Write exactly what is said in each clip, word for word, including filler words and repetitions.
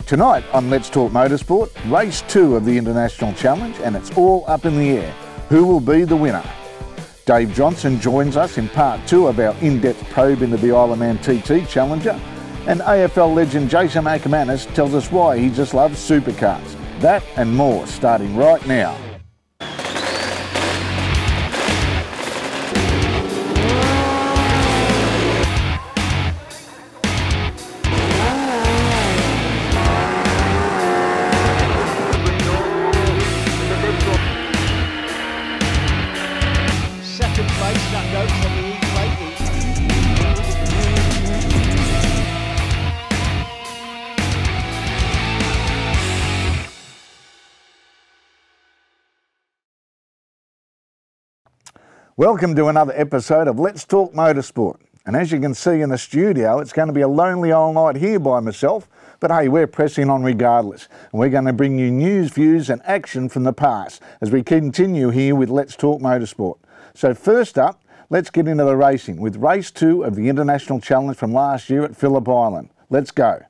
Tonight on Let's Talk Motorsport, race two of the International Challenge, and it's all up in the air. Who will be the winner? Davo Johnson joins us in part two of our in-depth probe into the Isle of Man T T Challenger, and A F L legend Jason Akermanis tells us why he just loves supercars. That and more starting right now. Welcome to another episode of Let's Talk Motorsport. And as you can see in the studio, it's going to be a lonely old night here by myself, but hey, we're pressing on regardless. And we're going to bring you news, views and action from the past as we continue here with Let's Talk Motorsport. So first up, let's get into the racing with race two of the International Challenge from last year at Phillip Island. Let's go.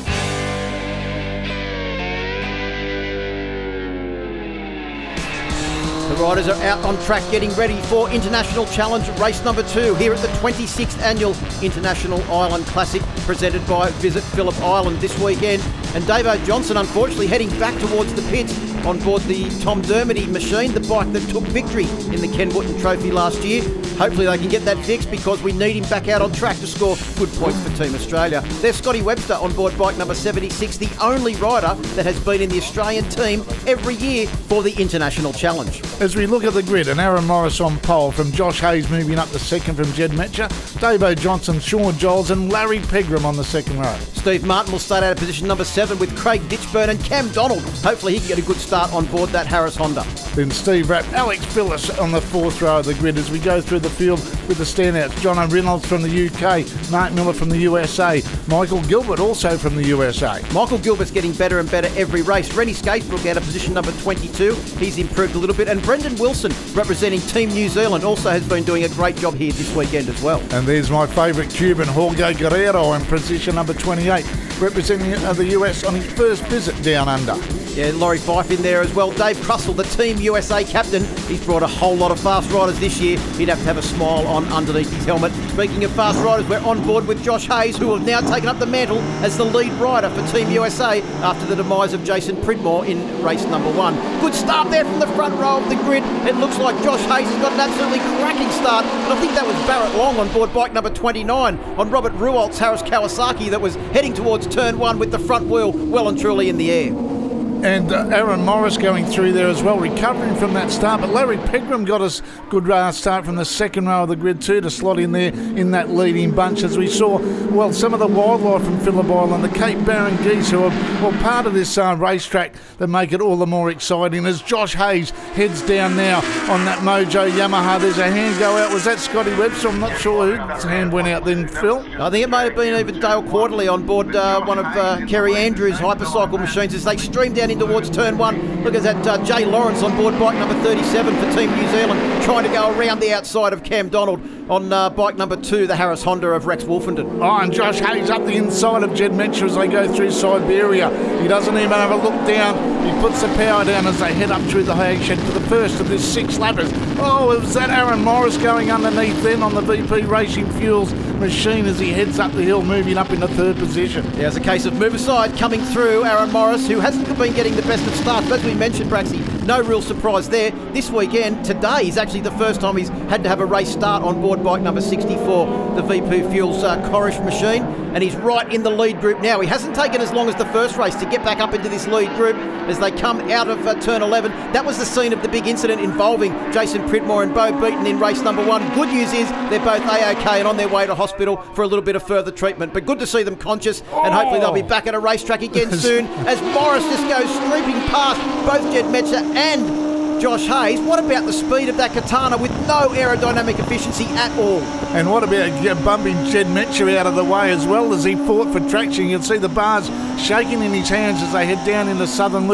The riders are out on track getting ready for International Challenge race number two here at the twenty-sixth Annual International Island Classic presented by Visit Phillip Island this weekend. And Davo Johnson unfortunately heading back towards the pits on board the Tom Dermody machine, the bike that took victory in the Ken Wooten Trophy last year. Hopefully they can get that fixed because we need him back out on track to score good points for Team Australia. There's Scotty Webster on board bike number seventy-six, the only rider that has been in the Australian team every year for the International Challenge. As we look at the grid, and Aaron Morris on pole, from Josh Hayes moving up to second from Jed Metcher, Davo Johnson, Sean Giles and Larry Pegram on the second row. Steve Martin will start out of position number seven with Craig Ditchburn and Cam Donald. Hopefully he can get a good start on board that Harris Honda. Then Steve Rapp, Alex Phillips on the fourth row of the grid as we go through the field with the standouts. Jono Reynolds from the U K, Mark Miller from the U S A, Michael Gilbert also from the U S A. Michael Gilbert's getting better and better every race. Rennie Skatesbrook out of position number twenty-two. He's improved a little bit. And Brendan Wilson, representing Team New Zealand, also has been doing a great job here this weekend as well. And there's my favourite Cuban, Jorge Guerrero, in position number twenty-eight, representing the U S on his first visit down under. Yeah, Laurie Fife in there as well. Dave Crussell, the Team U S A captain. He's brought a whole lot of fast riders this year. He'd have to have a smile on underneath his helmet. Speaking of fast riders, we're on board with Josh Hayes, who have now taken up the mantle as the lead rider for Team U S A after the demise of Jason Pridmore in race number one. Good start there from the front row of the grid. It looks like Josh Hayes has got an absolutely cracking start. And I think that was Barrett Long on board bike number twenty-nine on Robert Ruolt's Harris Kawasaki that was heading towards turn one with the front wheel well and truly in the air. And uh, Aaron Morris going through there as well, recovering from that start. But Larry Pegram got us good uh, start from the second row of the grid too to slot in there in that leading bunch as we saw, well, some of the wildlife from Phillip Island, the Cape Barren geese who are well, part of this uh, racetrack that make it all the more exciting as Josh Hayes heads down now on that Mojo Yamaha. There's a hand go out. Was that Scotty Webster? I'm not sure whose hand went out then, Phil. I think it may have been even Dale Quarterly on board uh, one of uh, Kerry Andrews' hypercycle machines as they streamed down in towards turn one. Look at that uh, Jay Lawrence on board bike number thirty-seven for Team New Zealand, trying to go around the outside of Cam Donald on uh, bike number two, the Harris Honda of Rex Wolfenden. Oh, and Josh Hayes up the inside of Jed Metcher as they go through Siberia. He doesn't even have a look down. He puts the power down as they head up through the Hayes shed for the first of this six lappers. Oh, it was that Aaron Morris going underneath then on the V P Racing Fuels machine as he heads up the hill, moving up into third position. Yeah, it's a case of move aside coming through Aaron Morris, who hasn't been getting the best of starts. But as we mentioned, Braxy, no real surprise there. This weekend, today, is actually the first time he's had to have a race start on board bike number sixty-four, the V P Fuels uh, Corish machine, and he's right in the lead group now. He hasn't taken as long as the first race to get back up into this lead group as they come out of uh, turn eleven. That was the scene of the big incident involving Jason Pridmore and Bo Beaton in race number one. Good news is they're both A-OK and on their way to hospital for a little bit of further treatment. But good to see them conscious, and hopefully they'll be back at a racetrack again soon as Morris just goes streaking past both Jed Metcher and Josh Hayes. What about the speed of that Katana with no aerodynamic efficiency at all? And what about bumping Jed Metcher out of the way as well as he fought for traction? You can see the bars shaking in his hands as they head down in the southern loop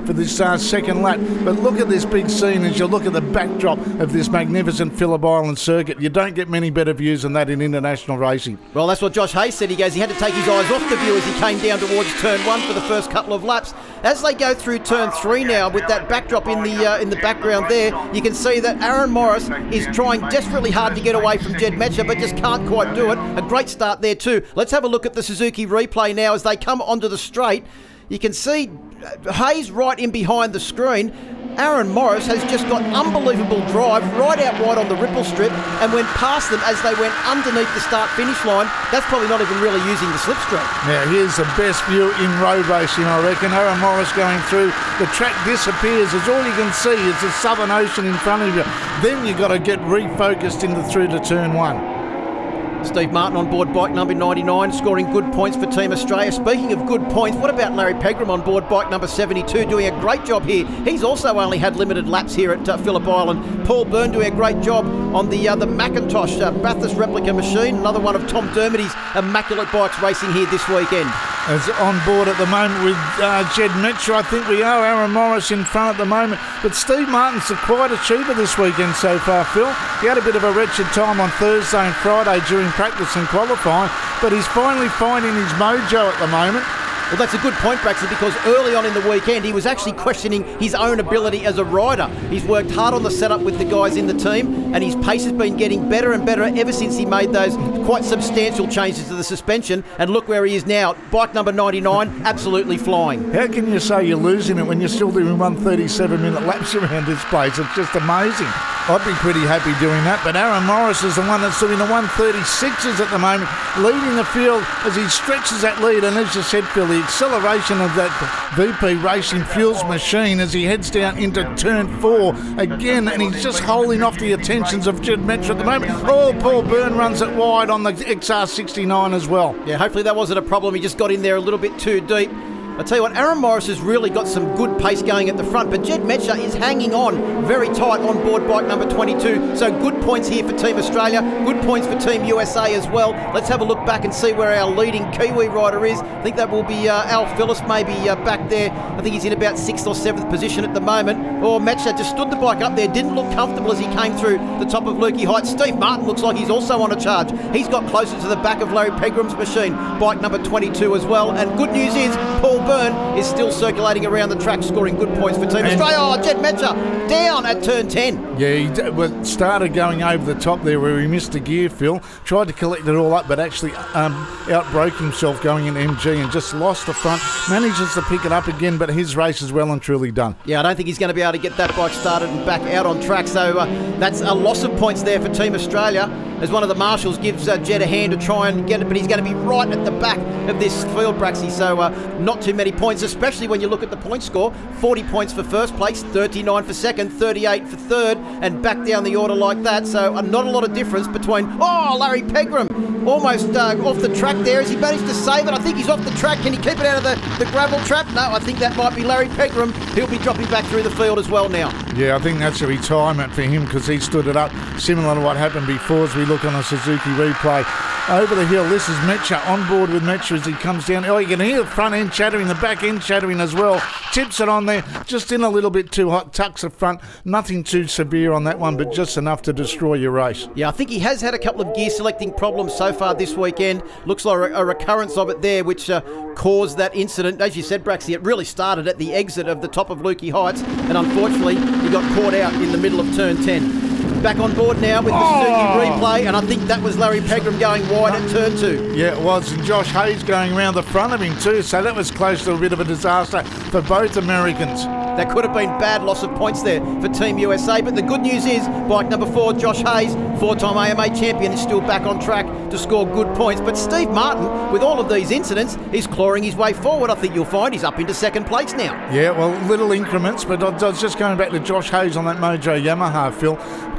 for this uh, second lap. But look at this big scene as you look at the backdrop of this magnificent Phillip Island circuit. You don't get many better views than that in international racing. Well, that's what Josh Hayes said. He goes, he had to take his eyes off the view as he came down towards turn one for the first couple of laps. As they go through turn three now, with that backdrop in the uh, in the background there, you can see that Aaron Morris is trying desperately hard to get away from Jed Metcher, but just can't quite do it. A great start there too. Let's have a look at the Suzuki replay now as they come onto the straight. You can see Hayes right in behind the screen. Aaron Morris has just got unbelievable drive right out wide on the ripple strip and went past them as they went underneath the start-finish line. That's probably not even really using the slipstream. Now, here's the best view in road racing, I reckon. Aaron Morris going through. The track disappears as all you can see is the Southern Ocean in front of you. Then you've got to get refocused into through to turn one. Steve Martin on board bike number ninety-nine, scoring good points for Team Australia. Speaking of good points, what about Larry Pegram on board bike number seventy-two, doing a great job here. He's also only had limited laps here at uh, Phillip Island. Paul Byrne doing a great job on the uh, the Macintosh uh, Bathurst replica machine, another one of Tom Dermody's immaculate bikes racing here this weekend. As on board at the moment with uh, Jed Metcher, I think we are. Aaron Morris in front at the moment. But Steve Martin's a quiet achiever this weekend so far, Phil. He had a bit of a wretched time on Thursday and Friday during practice and qualifying, but he's finally finding his mojo at the moment. Well, that's a good point, Braxton, because early on in the weekend he was actually questioning his own ability as a rider. He's worked hard on the setup with the guys in the team, and his pace has been getting better and better ever since he made those quite substantial changes to the suspension. And look where he is now. Bike number ninety-nine, absolutely flying. How can you say you're losing it when you're still doing one thirty-seven minute laps around this place? It's just amazing. I'd be pretty happy doing that, but Aaron Morris is the one that's doing the one thirty-sixes at the moment, leading the field as he stretches that lead. And as you said, Phil, the acceleration of that V P Racing Fuels machine as he heads down into turn four again, and he's just holding off the attentions of Jed Metcher at the moment. Oh, Paul Byrne runs it wide on the X R sixty-nine as well. Yeah, hopefully that wasn't a problem. He just got in there a little bit too deep. I tell you what, Aaron Morris has really got some good pace going at the front, but Jed Metcher is hanging on very tight on board bike number twenty-two. So good points here for Team Australia, good points for Team U S A as well. Let's have a look back and see where our leading Kiwi rider is. I think that will be uh, Al Phillips, maybe uh, back there. I think he's in about sixth or seventh position at the moment. Or Metcher just stood the bike up there, didn't look comfortable as he came through the top of Lukey Heights. Steve Martin looks like he's also on a charge. He's got closer to the back of Larry Pegram's machine, bike number twenty-two as well. And good news is Paul Byrne is still circulating around the track, scoring good points for Team Australia. Oh, Jed Metcher down at turn ten. Yeah, he d- well, started going over the top there where he missed a gear, Phil. Tried to collect it all up, but actually um, outbroke himself going into M G and just lost the front. Manages to pick it up again, but his race is well and truly done. Yeah, I don't think he's going to be able to get that bike started and back out on track. So uh, that's a loss of points there for Team Australia, as one of the marshals gives uh, Jed a hand to try and get it, but he's going to be right at the back of this field, Braxy. So uh, not too many points, especially when you look at the point score. forty points for first place, thirty-nine for second, thirty-eight for third, and back down the order like that. So uh, not a lot of difference between... Oh, Larry Pegram almost uh, off the track there. Has he managed to save it? I think he's off the track. Can he keep it out of the, the gravel trap? No, I think that might be Larry Pegram. He'll be dropping back through the field as well now. Yeah, I think that's a retirement for him because he stood it up, similar to what happened before as we look on a Suzuki replay. Over the hill, this is Metcher on board with Metcher as he comes down. Oh, you can hear the front end chattering, the back end chattering as well. Tips it on there, just in a little bit too hot, tucks the front. Nothing too severe on that one, but just enough to destroy your race. Yeah, I think he has had a couple of gear selecting problems so far this weekend. Looks like a recurrence of it there, which uh, caused that incident. As you said, Braxy, it really started at the exit of the top of Lukey Heights, and unfortunately, he got caught out in the middle of turn ten. Back on board now with the oh. Suzuki replay, and I think that was Larry Pegram going wide at turn two. Yeah, it was, and Josh Hayes going around the front of him too, so that was close to a bit of a disaster for both Americans. That could have been bad loss of points there for Team U S A, but the good news is bike number four, Josh Hayes, four-time A M A champion, is still back on track to score good points. But Steve Martin, with all of these incidents, is clawing his way forward. I think you'll find he's up into second place now. Yeah, well, little increments, but I was just going back to Josh Hayes on that Mojo Yamaha, Phil.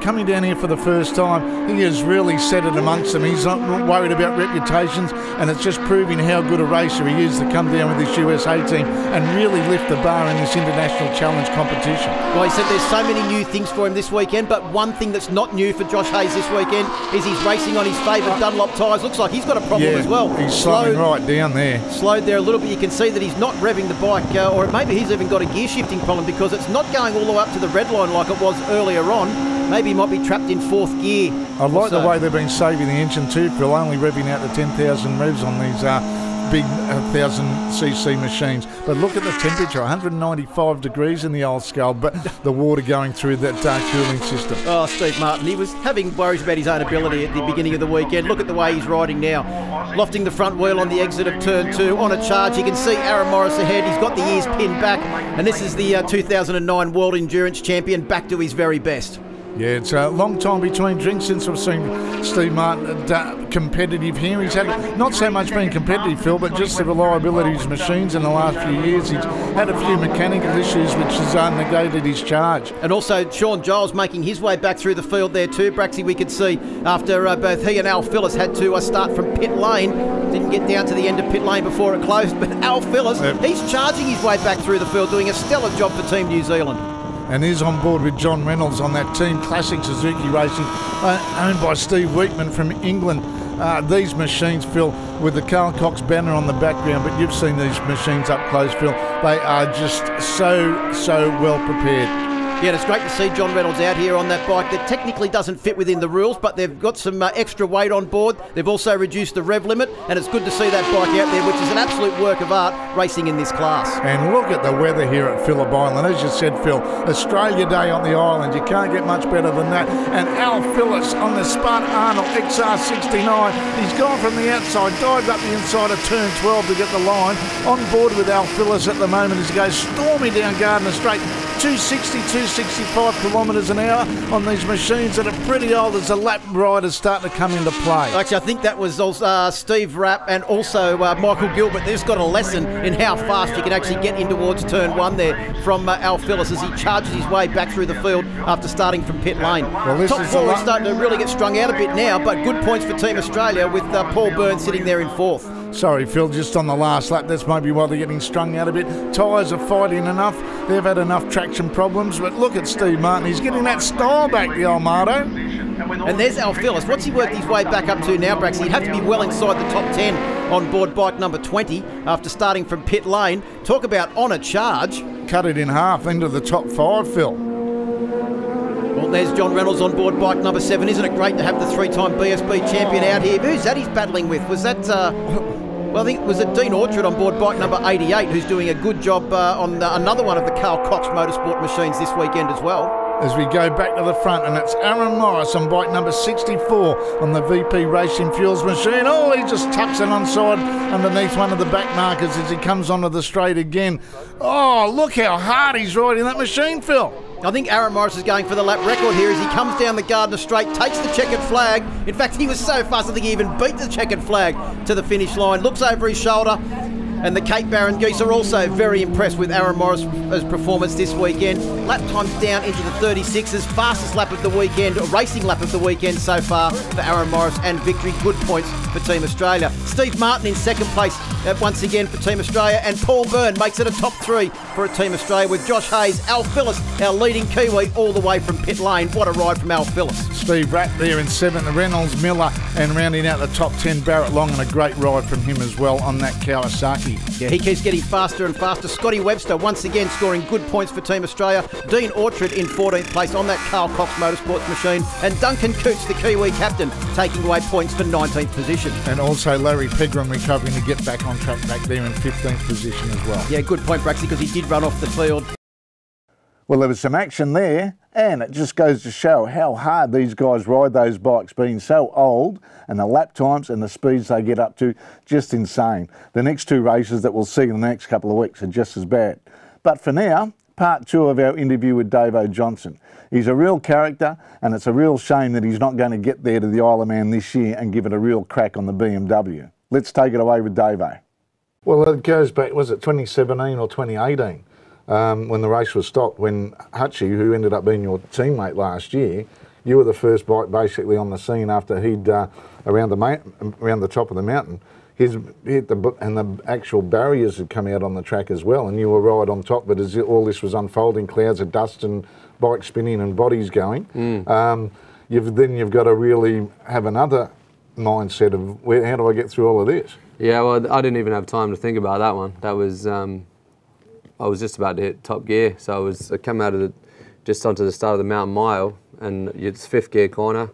coming down here for the first time, he has really set it amongst them. He's not worried about reputations, and it's just proving how good a racer he is to come down with this U S A team and really lift the bar in this international challenge competition. Well, he said there's so many new things for him this weekend, but one thing that's not new for Josh Hayes this weekend is he's racing on his favourite Dunlop tyres. Looks like he's got a problem yeah, as well. He's slowing right down there. Slowed there a little bit. You can see that he's not revving the bike, uh, or maybe he's even got a gear shifting problem because it's not going all the way up to the red line like it was earlier on. Maybe he might be trapped in fourth gear. I like so. the way they've been saving the engine too, Phil, only revving out to ten thousand revs on these uh, big uh, one thousand c c machines. But look at the temperature, one hundred ninety-five degrees in the old skull, but the water going through that uh, cooling system. Oh, Steve Martin, he was having worries about his own ability at the beginning of the weekend. Look at the way he's riding now. Lofting the front wheel on the exit of turn two, on a charge. You can see Aaron Morris ahead. He's got the ears pinned back, and this is the uh, two thousand nine World Endurance Champion back to his very best. Yeah, it's a long time between drinks since we've seen Steve Martin uh, competitive here. He's had not so much being competitive, Phil, but just the reliability of his machines in the last few years. He's had a few mechanical issues which has uh, negated his charge. And also Sean Giles making his way back through the field there too. Braxy, we could see after uh, both he and Al Phillips had to uh, start from pit lane. Didn't get down to the end of pit lane before it closed, but Al Phillips, yep. he's charging his way back through the field, doing a stellar job for Team New Zealand. And is on board with John Reynolds on that Team Classic Suzuki Racing, uh, owned by Steve Weekman from England. Uh, these machines, Phil, with the Carl Cox banner on the background, but you've seen these machines up close, Phil. They are just so, so well prepared. Yeah, and it's great to see John Reynolds out here on that bike that technically doesn't fit within the rules, but they've got some uh, extra weight on board. They've also reduced the rev limit, and it's good to see that bike out there, which is an absolute work of art racing in this class. And look at the weather here at Phillip Island. As you said, Phil, Australia Day on the island. You can't get much better than that. And Al Phillips on the Spartan Arnold X R sixty-nine. He's gone from the outside, dived up the inside of turn twelve to get the line. On board with Al Phillips at the moment as he goes stormy down Gardner Straight. two sixty, two sixty-five kilometres an hour on these machines that are pretty old as the lap riders start to come into play. Actually, I think that was also, uh, Steve Rapp and also uh, Michael Gilbert. They've got a lesson in how fast you can actually get in towards turn one there from uh, Al Phillips as he charges his way back through the field after starting from pit lane. Well, this Top is four is starting to really get strung out a bit now, but good points for Team Australia with uh, Paul Byrne sitting there in fourth. Sorry, Phil, just on the last lap. That's maybe why they're getting strung out a bit. Tyres are fighting enough. They've had enough traction problems. But look at Steve Martin. He's getting that style back, the old Marto. And there's Al Phillips. What's he worked his way back up to now, Brax? He'd have to be well inside the top ten on board bike number twenty after starting from pit lane. Talk about on a charge. Cut it in half into the top five, Phil. Well, there's John Reynolds on board bike number seven. Isn't it great to have the three-time B S B champion out here? Who's that he's battling with? Was that... Uh, Well, I think it was it Dean Orchard on board bike number eighty-eight who's doing a good job uh, on the, another one of the Carl Cox Motorsport machines this weekend as well. As we go back to the front, and it's Aaron Morris on bike number sixty-four on the V P Racing Fuels machine. Oh, he just tucks it onside underneath one of the back markers as he comes onto the straight again. Oh, look how hard he's riding that machine, Phil. I think Aaron Morris is going for the lap record here as he comes down the Gardner Straight, takes the checkered flag. In fact, he was so fast, I think he even beat the checkered flag to the finish line. Looks over his shoulder. And the Cape Barron geese are also very impressed with Aaron Morris' performance this weekend. Lap times down into the thirty-sixes. Fastest lap of the weekend, a racing lap of the weekend so far for Aaron Morris, and victory. Good points for Team Australia. Steve Martin in second place uh, once again for Team Australia, and Paul Byrne makes it a top three for a Team Australia with Josh Hayes, Al Phillips, our leading Kiwi, all the way from pit lane. What a ride from Al Phillips. Steve Rapp there in seventh, Reynolds, Miller, and rounding out the top ten, Barrett Long, and a great ride from him as well on that Kawasaki. Yeah, he keeps getting faster and faster. Scotty Webster once again scoring good points for Team Australia. Dean Orchard in fourteenth place on that Carl Cox Motorsports machine. And Duncan Coots, the Kiwi captain, taking away points for nineteenth position. And also Larry Pegram recovering to get back on track back there in fifteenth position as well. Yeah, good point, Braxy, because he did run off the field. Well, there was some action there, and it just goes to show how hard these guys ride those bikes, being so old, and the lap times and the speeds they get up to, just insane. The next two races that we'll see in the next couple of weeks are just as bad. But for now, part two of our interview with Davo Johnson. He's a real character, and it's a real shame that he's not going to get there to the Isle of Man this year and give it a real crack on the B M W. Let's take it away with Davo. Well, it goes back, was it twenty seventeen or twenty eighteen? Um, when the race was stopped, when Hutchie, who ended up being your teammate last year, you were the first bike basically on the scene after he'd uh, around the ma- around the top of the mountain. His hit the and the actual barriers had come out on the track as well, and you were right on top. But as all this was unfolding, clouds of dust and bikes spinning and bodies going, mm. um, you've then you've got to really have another mindset of where, how do I get through all of this? Yeah, well, I didn't even have time to think about that one. That was um, I was just about to hit top gear, so I was I come out of the just onto the start of the mountain mile, and it's fifth gear corner,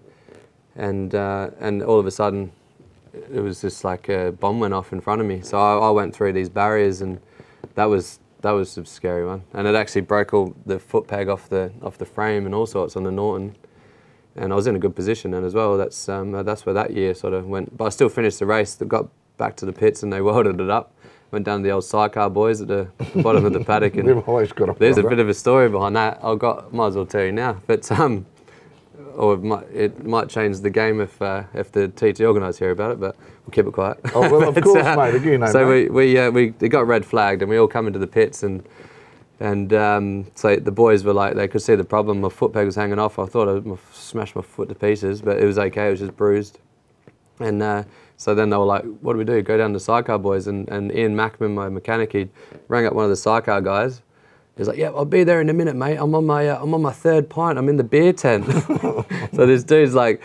and uh, and all of a sudden, it was just like a bomb went off in front of me. So I, I went through these barriers, and that was that was a scary one. And it actually broke all the foot peg off the off the frame and all sorts on the Norton. And I was in a good position then as well. That's um, that's where that year sort of went. But I still finished the race. Got back to the pits and they welded it up. Went down to the old sidecar boys at the bottom of the paddock. And they've always got a there's a bit of a story behind that. I've got might as well tell you now. But um, or it might, it might change the game if uh, if the T T organisers hear about it, but we'll keep it quiet. Oh, well, of but, course, uh, mate, you know. So mate. we we uh, we it got red flagged, and we all come into the pits, and and um, so the boys were like, they could see the problem. My foot peg was hanging off. I thought I'd smashed my foot to pieces, but it was okay. It was just bruised. And uh, so then they were like, what do we do? Go down to sidecar boys, and and Ian Mackman, my mechanic, he rang up one of the sidecar guys. He's like, yeah, I'll be there in a minute, mate. I'm on my uh, I'm on my third pint. I'm in the beer tent. So this dude's like,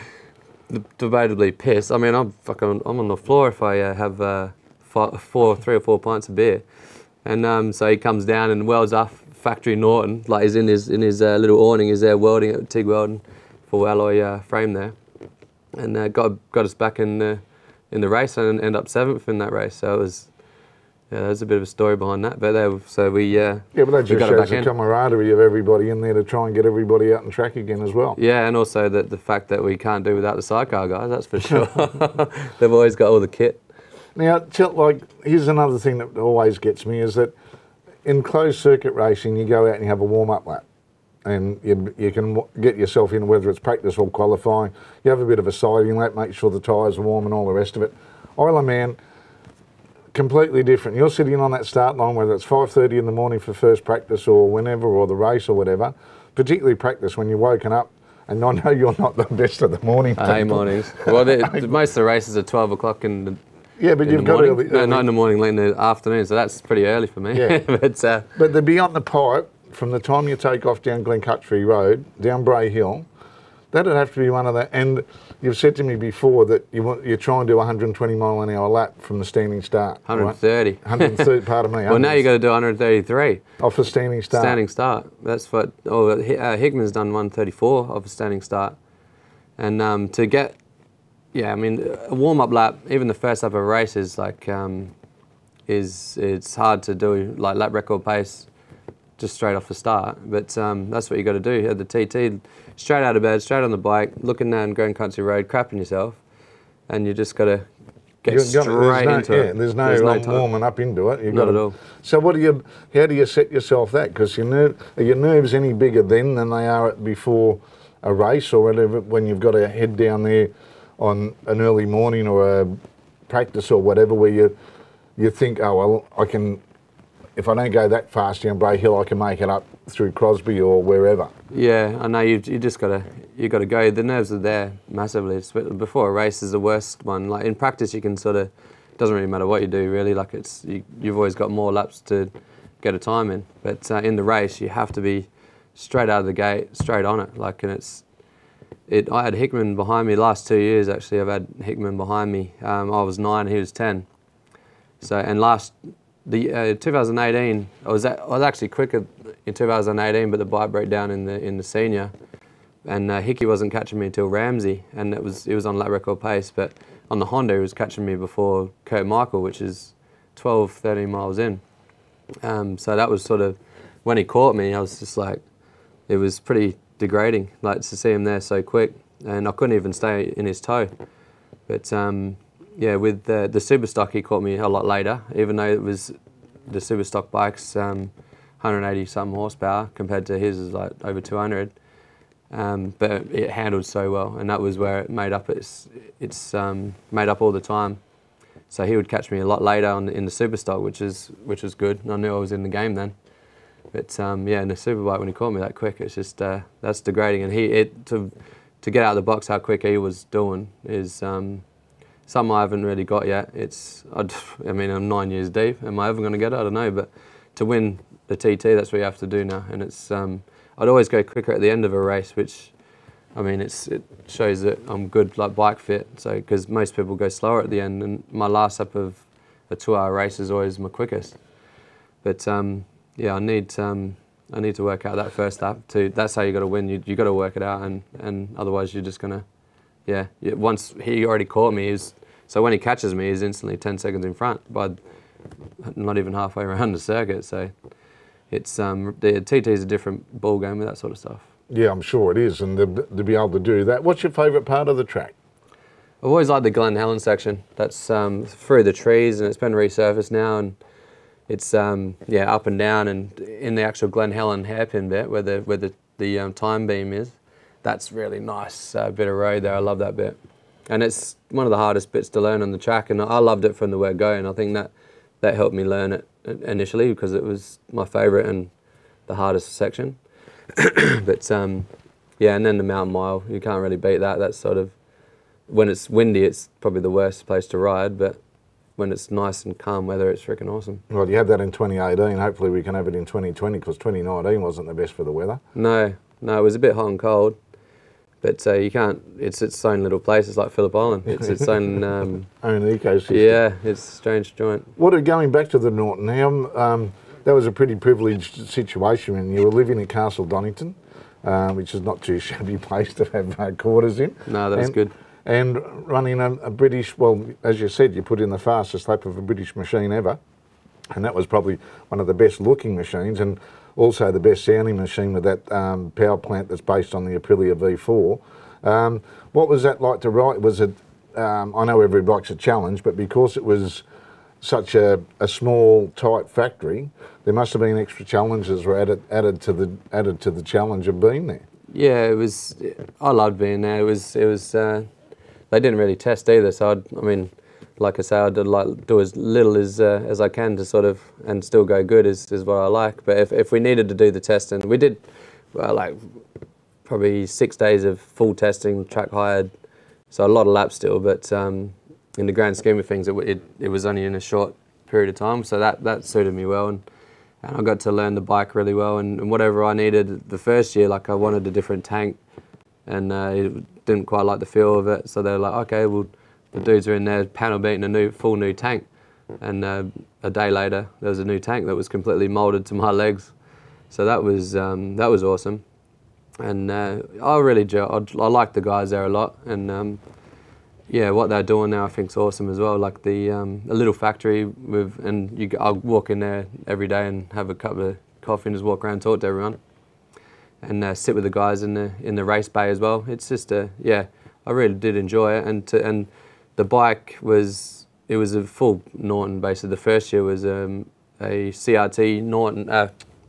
debatably pissed. I mean, I'm fucking I'm on the floor if I uh, have uh, four, four, three or four pints of beer. And um, so he comes down and welds up factory Norton. Like he's in his in his uh, little awning. He's there welding it, TIG welding, full alloy uh, frame there, and uh, got got us back in the in the race and ended up seventh in that race. So it was. Yeah, there's a bit of a story behind that, but they, so we uh, yeah, but that just shows the camaraderie of everybody in there to try and get everybody out on track again as well. Yeah, and also that the fact that we can't do without the sidecar guys, that's for sure. They've always got all the kit. Now, like, here's another thing that always gets me is that in closed circuit racing, you go out and you have a warm up lap, and you you can get yourself in, whether it's practice or qualifying. You have a bit of a siding lap, make sure the tyres are warm and all the rest of it. Islandman, completely different. You're sitting on that start line, whether it's five thirty in the morning for first practice or whenever, or the race or whatever, particularly practice when you're woken up, and I know you're not the best of the morning people. Hey, mornings. Well, the, most of the races are twelve o'clock in the Yeah, but in you've the got morning. early, No, early. not in the morning, late in the afternoon, so that's pretty early for me. Yeah. but, uh, but they're beyond the pipe, from the time you take off down Glencuttree Road, down Bray Hill, that'd have to be one of the, and you've said to me before that you want, you try and do a one hundred twenty mile an hour lap from the standing start. one hundred thirty. Right? one hundred thirty, pardon me. Well, now you've got to do one hundred thirty-three. Off a standing start. Standing start. That's what, oh, uh, Hickman's done one thirty-four off a standing start. And um, to get, yeah, I mean, a warm-up lap, even the first lap of a race is like, um, is, it's hard to do, like lap record pace, just straight off the start, but um, that's what you got to do. At the T T, straight out of bed, straight on the bike, looking down Grand Country Road, crapping yourself, and you just got to get You're straight no, into yeah, it. There's no, there's no um, warming up into it. You've Not got at to, all. So what do you? How do you set yourself that? Because your ner- are your nerves any bigger then than they are before a race or whatever? When you've got to head down there on an early morning or a practice or whatever, where you you think, oh well, I can. If I don't go that fast down Bray Hill, I can make it up through Crosby or wherever. Yeah, I know. You you just gotta you gotta go. The nerves are there massively. It's, before a race is the worst one. Like in practice, you can sort of doesn't really matter what you do really. Like it's you, you've always got more laps to get a time in. But uh, in the race, you have to be straight out of the gate, straight on it. Like and it's it. I had Hickman behind me last two years. Actually, I've had Hickman behind me. Um, I was nine, he was ten. So and last. The uh, two thousand eighteen, I was at, I was actually quicker in two thousand eighteen, but the bike broke down in the in the senior, and uh, Hickey wasn't catching me until Ramsey, and it was it was on lap record pace. But on the Honda, he was catching me before Kurt Michael, which is twelve, thirteen miles in. Um, so that was sort of when he caught me. I was just like, it was pretty degrading, like to see him there so quick, and I couldn't even stay in his toe. But um, yeah, with the, the super stock, he caught me a lot later, even though it was the super stock bike's um, one hundred eighty some horsepower compared to his is like over two hundred. Um, but it handled so well, and that was where it made up its it's um, made up all the time. So he would catch me a lot later on in the super stock, which is which was good. And I knew I was in the game then. But um, yeah, in the superbike when he caught me that quick, it's just uh, that's degrading. And he it to to get out of the box how quick he was doing is um, something I haven't really got yet. It's, I'd, I mean, I'm nine years deep. Am I ever going to get it? I don't know. But to win the T T, that's what you have to do now. And it's, um, I'd always go quicker at the end of a race, which, I mean, it's, it shows that I'm good, like bike fit. So, because most people go slower at the end, and my last lap of a two-hour race is always my quickest. But um, yeah, I need, um, I need to work out that first lap. To that's how you got to win. You you got to work it out, and and otherwise you're just gonna, yeah. Once he already caught me, he's so when he catches me, he's instantly ten seconds in front by not even halfway around the circuit. So it's um, the T T is a different ball game with that sort of stuff. Yeah, I'm sure it is, and to, to be able to do that. What's your favourite part of the track? I've always liked the Glen Helen section. That's um, through the trees, and it's been resurfaced now, and it's um, yeah up and down, and in the actual Glen Helen hairpin bit where the where the the um, time beam is, that's really nice uh, bit of road there. I love that bit, and it's one of the hardest bits to learn on the track, and I loved it from the word go, and I think that that helped me learn it initially because it was my favourite and the hardest section. But um, yeah, and then the mountain mile, you can't really beat that. That's sort of, when it's windy, it's probably the worst place to ride, but when it's nice and calm weather, it's freaking awesome. Well, you had that in twenty eighteen. Hopefully we can have it in twenty twenty, because twenty nineteen wasn't the best for the weather. No, no, it was a bit hot and cold, but uh, you can't, it's its own little place. It's like Phillip Island. It's its own... Um, own ecosystem. Yeah, it's a strange joint. What are going back to the Norton now? Um, that was a pretty privileged situation when you were living in Castle Donington, uh, which is not too shabby place to have uh, quarters in. No, that was and, good. And running a, a British, well, as you said, you put in the fastest lap of a British machine ever, and that was probably one of the best looking machines, and also the best sounding machine with that um, power plant that's based on the Aprilia V four. Um, what was that like to ride? Was it, um, I know every bike's a challenge, but because it was such a, a small, tight factory, there must have been extra challenges were added, added to the added to the challenge of being there. Yeah, it was. I loved being there. It was. It was. Uh, they didn't really test either, so I'd, I mean, like I say, I'd like do as little as uh, as I can to sort of and still go good is is what I like. But if if we needed to do the testing, we did. Well, like probably six days of full testing, track hired, so a lot of laps still, but. Um, in the grand scheme of things, it, it, it was only in a short period of time, so that, that suited me well, and, and I got to learn the bike really well, and, and whatever I needed the first year, like I wanted a different tank, and uh, it didn't quite like the feel of it, so they were like, okay, well, the dudes are in there panel beating a new, full new tank, and uh, a day later, there was a new tank that was completely moulded to my legs, so that was, um, that was awesome, and uh, I really, I, I liked the guys there a lot, and um, yeah, what they're doing now I think is awesome as well. Like the um, a little factory with, and you, I'll walk in there every day and have a cup of coffee and just walk around and talk to everyone, and uh, sit with the guys in the in the race bay as well. It's just a yeah, I really did enjoy it, and to, and the bike was it was a full Norton basically. The first year was um, a C R T Norton uh,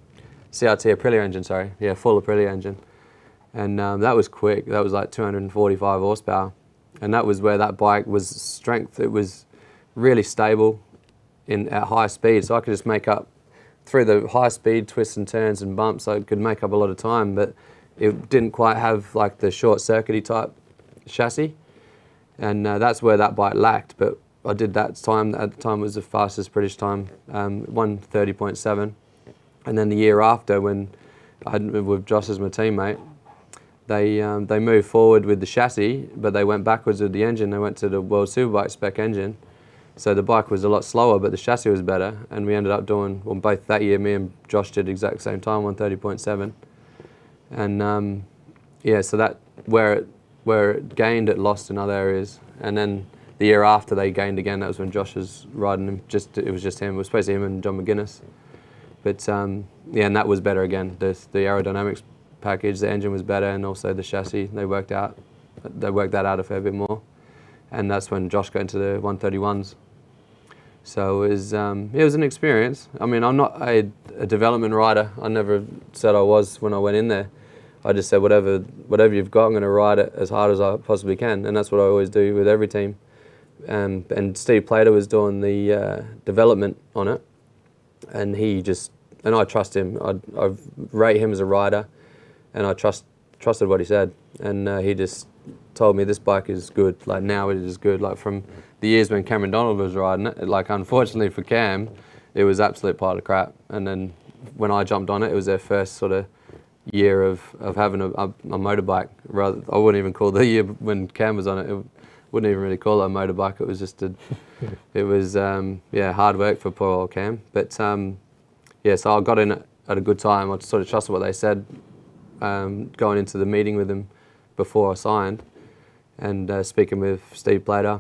C R T Aprilia engine, sorry, yeah, full Aprilia engine, and um, that was quick. That was like two hundred forty-five horsepower. And that was where that bike was strength. It was really stable in at high speed, so I could just make up through the high speed twists and turns and bumps. I could make up a lot of time, but it didn't quite have like the short circuity type chassis, and uh, that's where that bike lacked. But I did that time. At the time, it was the fastest British time, um, one thirty point seven, and then the year after, when I with Josh as my teammate. They um, they moved forward with the chassis, but they went backwards with the engine. They went to the World Superbike spec engine, so the bike was a lot slower, but the chassis was better. And we ended up doing, well, both that year, me and Josh did exact same time, one thirty point seven. And um, yeah, so that where it where it gained, it lost in other areas. And then the year after, they gained again. That was when Josh was riding him. Just it was just him. It was supposed to be him and John McGuinness. But um, yeah, and that was better again. The the aerodynamics package, the engine was better, and also the chassis, they worked out they worked that out a fair bit more, and that's when Josh got into the one thirty-ones. So it was um, it was an experience. I mean, I'm not a, a development rider. I never said I was when I went in there. I just said whatever whatever you've got, I'm going to ride it as hard as I possibly can, and that's what I always do with every team. Um, and Steve Plater was doing the uh, development on it, and he just and I trust him. I I rate him as a rider. And I trust trusted what he said. and uh, he just told me this bike is good. Like now it is good. Like from the years when Cameron Donald was riding it, like unfortunately for Cam, it was absolute pile of crap. And then when I jumped on it, it was their first sort of year of, of having a, a, a motorbike. Rather, I wouldn't even call the year when Cam was on it, it wouldn't even really call it a motorbike. It was just a, it was, um, yeah, hard work for poor old Cam. But um, yeah, so I got in at, at a good time. I sort of trusted what they said um, going into the meeting with them before I signed, and uh, speaking with Steve Plater.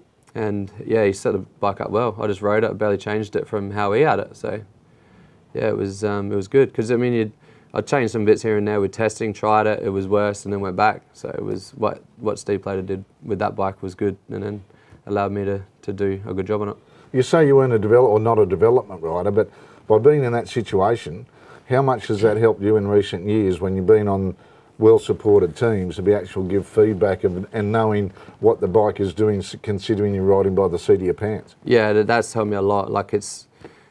And yeah, he set the bike up well. I just rode it, I barely changed it from how he had it. So yeah, it was um, it was good, because I mean, you'd, I changed some bits here and there with testing, tried it, it was worse, and then went back. So it was what what Steve Plater did with that bike was good, and then allowed me to, to do a good job on it. You say you weren't a develop or not a development rider, but by being in that situation, how much has that helped you in recent years when you've been on well-supported teams to be actual give feedback of, and knowing what the bike is doing, considering you're riding by the seat of your pants? Yeah, that, that's helped me a lot. Like it's,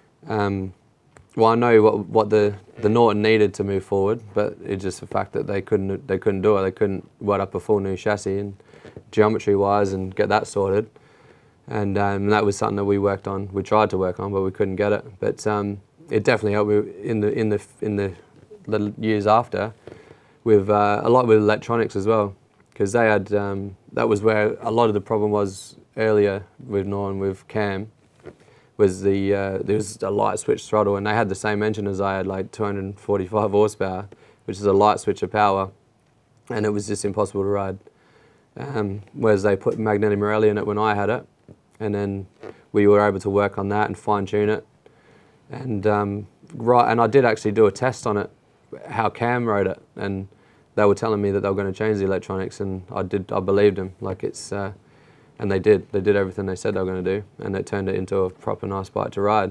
um, well, I know what what the the Norton needed to move forward, but it's just the fact that they couldn't they couldn't do it. They couldn't weld up a full new chassis and geometry-wise and get that sorted. And um, that was something that we worked on. We tried to work on, but we couldn't get it. But um, it definitely helped me in the in the in the, the years after, with uh, a lot with electronics as well, because they had um, that was where a lot of the problem was earlier with Norton with Cam, was the uh, there was a light switch throttle, and they had the same engine as I had, like two hundred forty-five horsepower, which is a light switch of power, and it was just impossible to ride. Um, whereas they put Magneti Morelli in it when I had it, and then we were able to work on that and fine tune it, and um, right, and I did actually do a test on it, how Cam rode it, and they were telling me that they were going to change the electronics, and I did. I believed them. Like it's, uh, and they did. They did everything they said they were going to do, and it turned it into a proper nice bike to ride.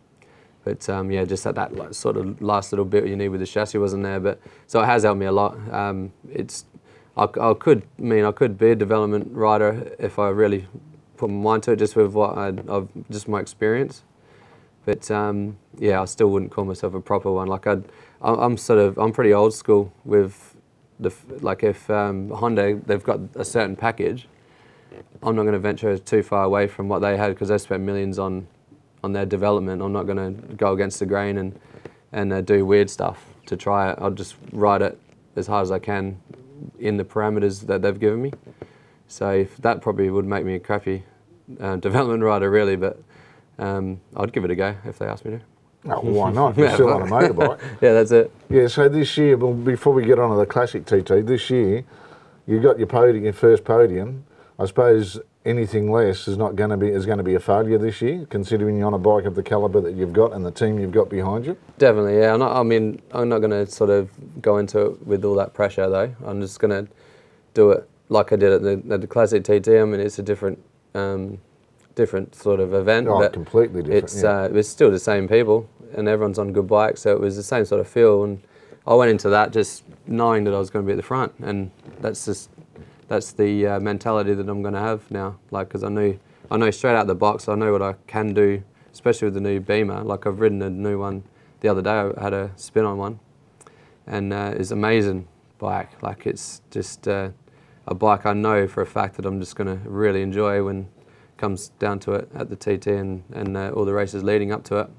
But um, yeah, just that, that like, sort of last little bit you need with the chassis wasn't there. But so it has helped me a lot. Um, it's, I, I could I mean I could be a development rider if I really put my mind to it, just with what I, I've just my experience. But um, yeah, I still wouldn't call myself a proper one. Like I'd, I'm sort of I'm pretty old school with. The, like if um, Honda, they've got a certain package, I'm not going to venture too far away from what they had, because they spent millions on on their development. I'm not going to go against the grain and and uh, do weird stuff to try it. I'll just ride it as hard as I can in the parameters that they've given me. So if that probably would make me a crappy uh, development rider, really, but um, I'd give it a go if they asked me to. Oh, why not? You're still on a motorbike. Yeah, that's it. Yeah, so this year, well, before we get on to the classic T T, this year you got your podium, your first podium. I suppose anything less is not going to be is going to be a failure this year, considering you're on a bike of the calibre that you've got and the team you've got behind you. Definitely, yeah. I'm not, I mean, I'm not going to sort of go into it with all that pressure, though. I'm just going to do it like I did at the, at the classic T T. I mean, it's a different. Um, different sort of event, oh, but completely different. It's yeah. uh, it's still the same people, and everyone's on good bikes, so it was the same sort of feel. And I went into that just knowing that I was going to be at the front, and that's just that's the uh, mentality that I'm going to have now. Like, because I knew I know straight out the box, I know what I can do, especially with the new Beamer. Like I've ridden a new one the other day. I had a spin on one, and uh, it's amazing bike. Like it's just uh, a bike I know for a fact that I'm just going to really enjoy when comes down to it at the T T and, and uh, all the races leading up to it.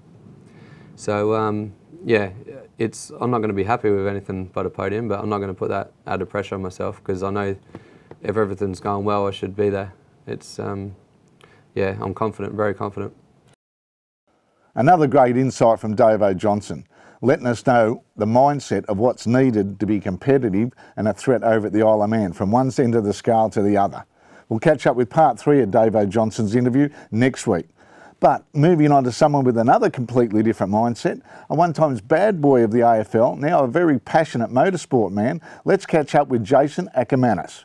So um, yeah, it's I'm not going to be happy with anything but a podium, but I'm not going to put that added pressure on myself, because I know if everything's going well, I should be there. It's um, yeah, I'm confident, very confident. Another great insight from Davo Johnson, letting us know the mindset of what's needed to be competitive and a threat over at the Isle of Man, from one end of the scale to the other. We'll catch up with part three of Davo Johnson's interview next week. But moving on to someone with another completely different mindset, a one-times bad boy of the A F L, now a very passionate motorsport man, let's catch up with Jason Akermanis.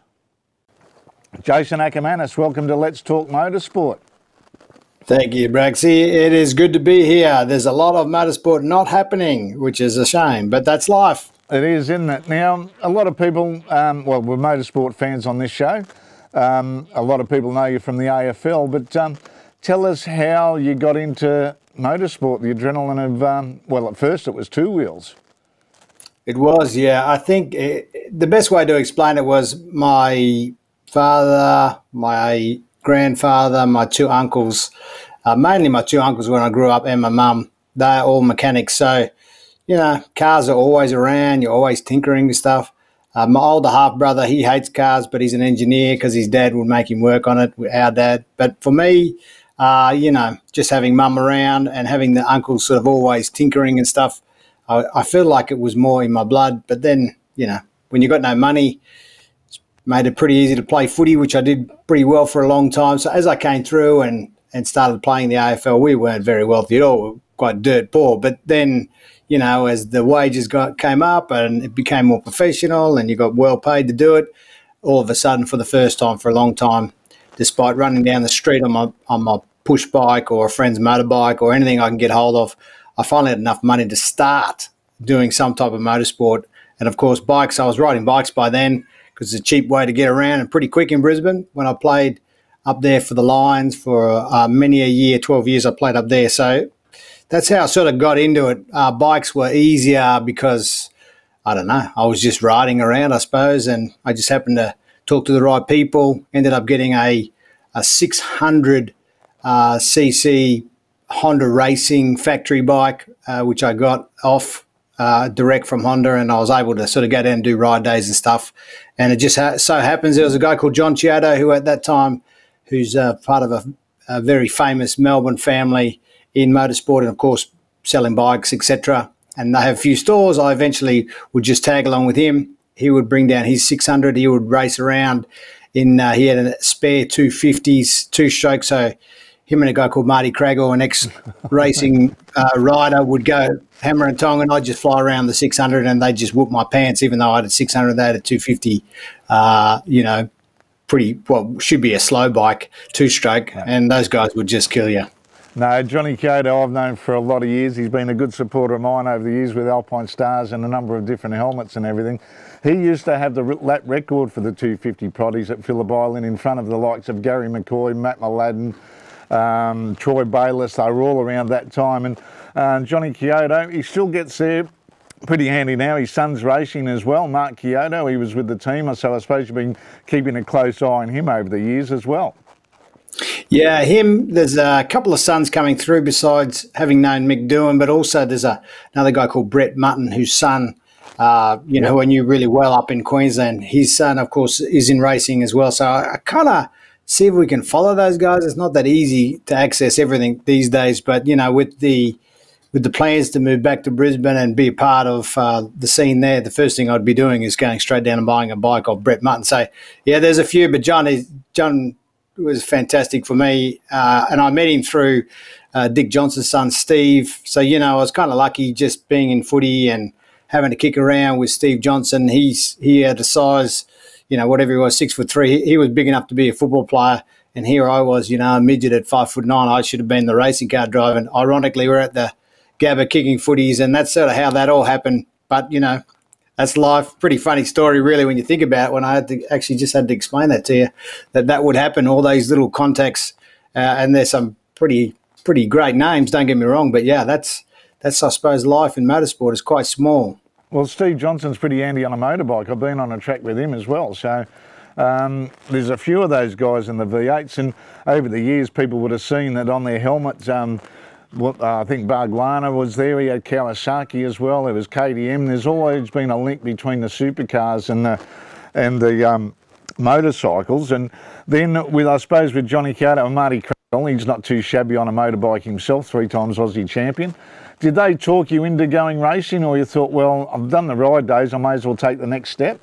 Jason Akermanis, welcome to Let's Talk Motorsport. Thank you, Braxy. It is good to be here. There's a lot of motorsport not happening, which is a shame, but that's life. It is, isn't it? Now, a lot of people, um, well, we're motorsport fans on this show. Um, a lot of people know you from the A F L, but um, tell us how you got into motorsport, the adrenaline of, um, well, at first it was two wheels. It was, yeah. I think it, the best way to explain it was my father, my grandfather, my two uncles, uh, mainly my two uncles when I grew up, and my mum. They're all mechanics, so you know, cars are always around. You're always tinkering with stuff. Uh, my older half brother, he hates cars, but he's an engineer because his dad would make him work on it. Our dad, but for me, uh, you know, just having mum around and having the uncles sort of always tinkering and stuff. I, I feel like it was more in my blood, but then, you know, when you got no money, it's made it pretty easy to play footy, which I did pretty well for a long time. So as I came through and, and started playing the A F L, we weren't very wealthy at all. We were quite dirt poor. But then, you know, as the wages got came up and it became more professional and you got well paid to do it, all of a sudden, for the first time for a long time, despite running down the street on my on my push bike or a friend's motorbike or anything I can get hold of, I finally had enough money to start doing some type of motorsport. And, of course, bikes. I was riding bikes by then because it's a cheap way to get around and pretty quick in Brisbane. When I played up there for the Lions for uh, many a year, twelve years I played up there. So that's how I sort of got into it. Uh, bikes were easier because, I don't know, I was just riding around, I suppose, and I just happened to talk to the right people, ended up getting a, a six hundred c c Honda Racing factory bike, uh, which I got off uh, direct from Honda, and I was able to sort of go down and do ride days and stuff. And it just ha- so happens there was a guy called John Chiodo who at that time, who's uh, part of a, a very famous Melbourne family in motorsport and, of course, selling bikes, et cetera. And they have a few stores. I eventually would just tag along with him. He would bring down his six hundred. He would race around in, uh, he had a spare two fifties, two stroke. So him and a guy called Marty Cragor, an ex-racing uh, rider, would go hammer and tong, and I'd just fly around the six hundred and they'd just whoop my pants, even though I had a six hundred, they had a two fifty, uh, you know, pretty, well, should be a slow bike, two-stroke, yeah. And those guys would just kill you. No, Johnny Chiodo I've known for a lot of years. He's been a good supporter of mine over the years with Alpine Stars and a number of different helmets and everything. He used to have the lap record for the two fifty Proddies at Phillip Island in front of the likes of Gary McCoy, Matt Mladen, um, Troy Bayliss. They were all around that time. And uh, Johnny Chiodo, he still gets there pretty handy now. His son's racing as well, Mark Chiodo. He was with the team, so I suppose you've been keeping a close eye on him over the years as well. Yeah, him, there's a couple of sons coming through besides having known Mick Doohan, but also there's a, another guy called Brett Mutton, whose son, uh, you know, who I knew really well up in Queensland. His son, of course, is in racing as well. So I, I kind of see if we can follow those guys. It's not that easy to access everything these days, but, you know, with the with the plans to move back to Brisbane and be a part of uh, the scene there, the first thing I'd be doing is going straight down and buying a bike off Brett Mutton. So, yeah, there's a few, but John is John. It was fantastic for me, uh, and I met him through uh, Dick Johnson's son, Steve. So, you know, I was kind of lucky just being in footy and having to kick around with Steve Johnson. He's he had a size, you know, whatever he was, six foot three. He was big enough to be a football player, and here I was, you know, a midget at five foot nine. I should have been the racing car driver. And ironically, we're at the Gabba kicking footies, and that's sort of how that all happened. But, you know, that's life. Pretty funny story, really, when you think about it, when I had to actually just had to explain that to you, that that would happen, all those little contacts. Uh, and there's some pretty pretty great names, don't get me wrong. But, yeah, that's, that's I suppose, life in motorsport is quite small. Well, Steve Johnson's pretty handy on a motorbike. I've been on a track with him as well. So um, there's a few of those guys in the V eights. And over the years, people would have seen that on their helmets. Um, What, uh, I think Bargwana was there. He had Kawasaki as well. There was K T M. There's always been a link between the supercars and the and the um, motorcycles. And then with, I suppose, with Johnny Chiodo and Marty Crandall, he's not too shabby on a motorbike himself, three times Aussie champion. Did they talk you into going racing, or you thought, well, I've done the ride days, I may as well take the next step?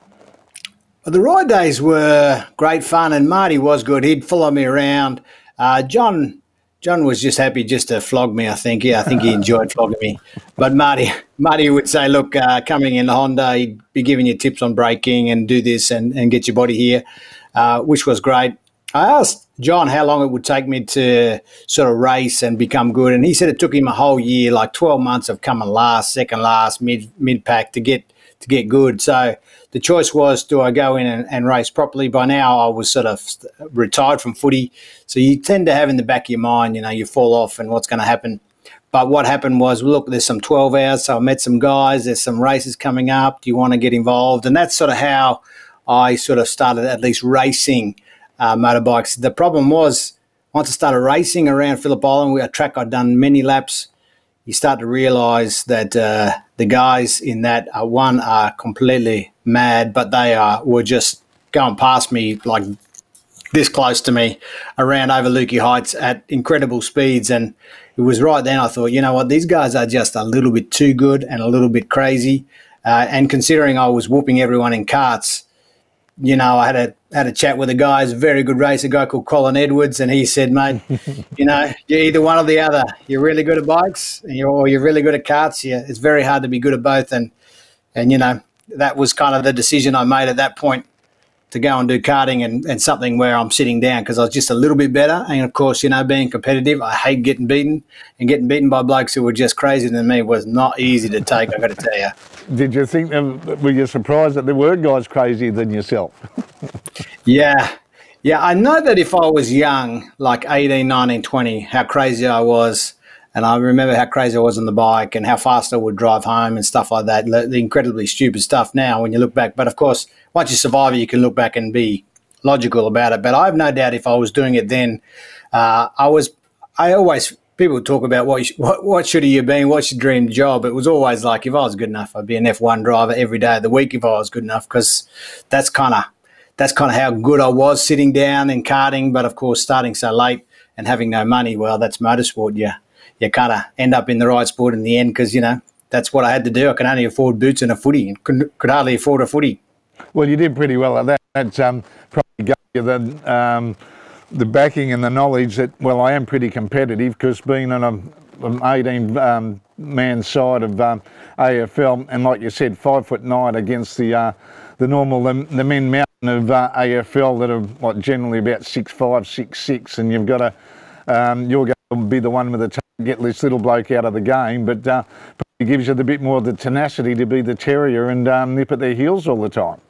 The ride days were great fun, and Marty was good. He'd follow me around. Uh, John... John was just happy just to flog me, I think. Yeah, I think he enjoyed flogging me. But Marty Marty would say, look, uh, coming in the Honda, he'd be giving you tips on braking and do this and, and get your body here, uh, which was great. I asked John how long it would take me to sort of race and become good, and he said it took him a whole year, like twelve months of coming last, second last, mid, mid-pack to get to get good. So the choice was, do I go in and, and race properly? By now I was sort of retired from footy. So you tend to have in the back of your mind, you know, you fall off and what's going to happen. but what happened was, look, there's some twelve hours, so I met some guys, there's some races coming up, do you want to get involved? And that's sort of how I sort of started at least racing uh, motorbikes. The problem was, once I started racing around Phillip Island, a track I'd done many laps, you start to realise that uh, the guys in that, uh, one, are completely mad, but they are, were just going past me like this close to me around over Lukey Heights at incredible speeds. And it was right then I thought, you know what, these guys are just a little bit too good and a little bit crazy. Uh, and considering I was whooping everyone in karts, you know, I had a had a chat with a guy, who's a very good racer, a guy called Colin Edwards, and he said, mate, you know, you're either one or the other. You're really good at bikes, and you're, or you're really good at karts. Yeah, it's very hard to be good at both. And, and you know, that was kind of the decision I made at that point, to go and do karting and, and something where I'm sitting down, because I was just a little bit better. And, of course, you know, being competitive, I hate getting beaten. And getting beaten by blokes who were just crazier than me was not easy to take, I've got to tell you. Did you think, were you surprised that there were guys crazier than yourself? Yeah. Yeah, I know that if I was young, like eighteen, nineteen, twenty, how crazy I was. And I remember how crazy I was on the bike and how fast I would drive home and stuff like that. The incredibly stupid stuff now when you look back. But, of course, once you survive it, you can look back and be logical about it. But I have no doubt if I was doing it then, uh, I was – I always – people talk about what, you, what what should have you been, what's your dream job. It was always like, if I was good enough, I'd be an F one driver every day of the week if I was good enough, because that's kind of that's kind of how good I was sitting down in karting. But, of course, starting so late and having no money, well, that's motorsport, yeah. You kind of end up in the right sport in the end, because, you know, that's what I had to do. I could only afford boots and a footy, and could, could hardly afford a footy. Well, you did pretty well at that. That um, probably gave you the, um, the backing and the knowledge that, well, I am pretty competitive, because being on a, an eighteen-man um, side of um, A F L, and like you said, five foot nine against the uh, the normal, the, the men mountain of uh, A F L that are what, generally about six five, six six, and you've got to, um, you're going to be the one with the get this little bloke out of the game, but uh, it gives you the bit more of the tenacity to be the terrier and um, nip at their heels all the time.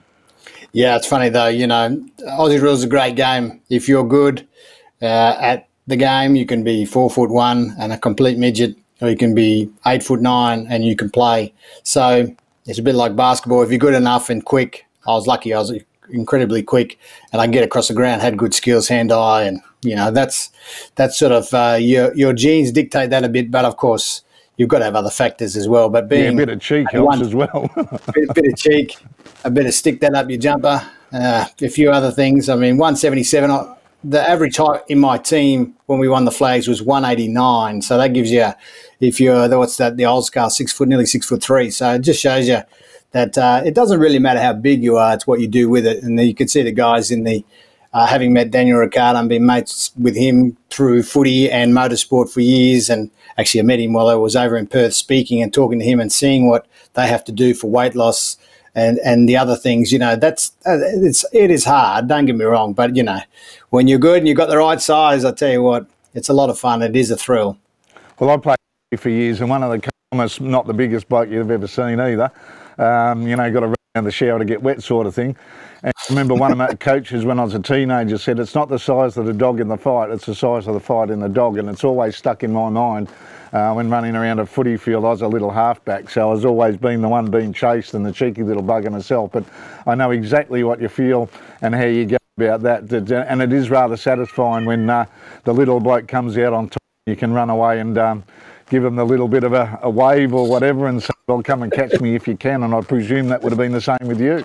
Yeah, it's funny though, you know, Aussie Rules is a great game. If you're good uh, at the game, you can be four foot one and a complete midget, or you can be eight foot nine and you can play. So it's a bit like basketball. If you're good enough and quick, I was lucky, I was incredibly quick, and I can get across the ground, had good skills, hand-eye, and you know, that's that's sort of uh, your your genes dictate that a bit, but of course you've got to have other factors as well. But being yeah, a bit of cheek helps one, as well. a bit, bit of cheek, a bit of stick that up your jumper, uh, a few other things. I mean, one seventy-seven. The average height in my team when we won the flags was one eighty-nine. So that gives you, if you're what's that, the old scale, six foot, nearly six foot three. So it just shows you that uh, it doesn't really matter how big you are; it's what you do with it. And you can see the guys in the. Uh, having met Daniel Ricciardo and been mates with him through footy and motorsport for years, and actually I met him while I was over in Perth speaking and talking to him and seeing what they have to do for weight loss and, and the other things, you know, that's uh, it's it is hard, don't get me wrong, but, you know, when you're good and you've got the right size, I tell you what, it's a lot of fun. It is a thrill. Well, I played for years, and one of the almost not the biggest bloke you've ever seen either. Um, you know, got to run down the shower to get wet sort of thing. And I remember one of my coaches when I was a teenager said, it's not the size of the dog in the fight, it's the size of the fight in the dog. And it's always stuck in my mind uh, when running around a footy field. I was a little halfback, so I was always being the one being chased and the cheeky little bugger myself. But I know exactly what you feel and how you go about that. And it is rather satisfying when uh, the little bloke comes out on top. You can run away and um, give him the little bit of a, a wave or whatever and say, well, come and catch me if you can. And I presume that would have been the same with you.